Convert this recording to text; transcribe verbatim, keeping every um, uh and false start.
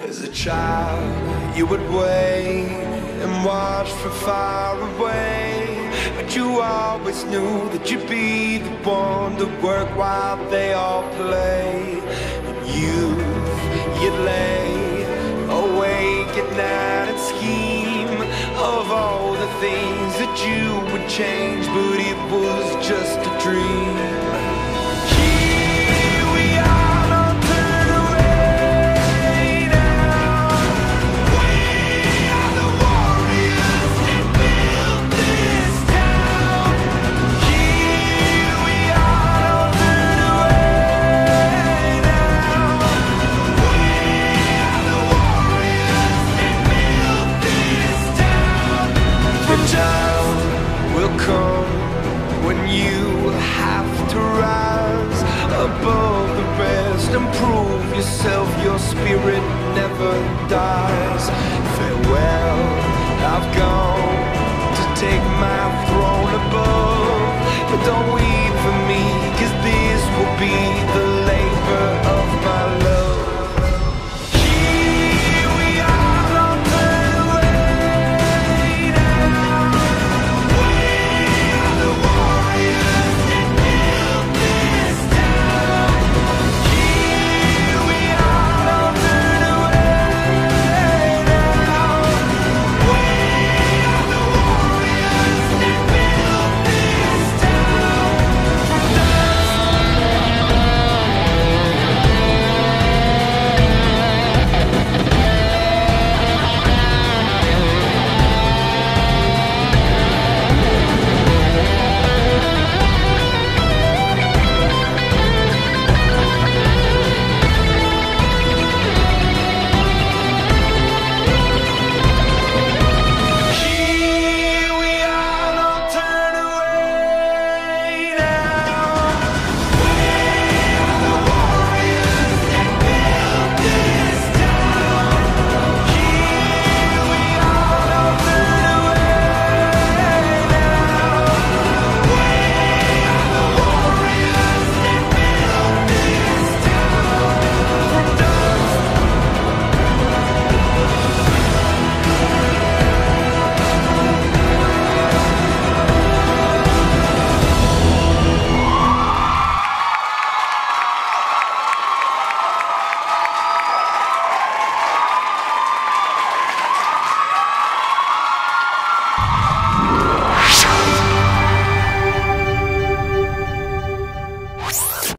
As a child, you would wait and watch from far away, but you always knew that you'd be the one to work while they all play. In youth, you'd lay awake at night and scheme of all the things that you would change, but it was just a dream. When you have to rise above the rest and prove yourself, your spirit never dies. Farewell, I've gone to take my throne above, but don't weep for me, 'cause this will be the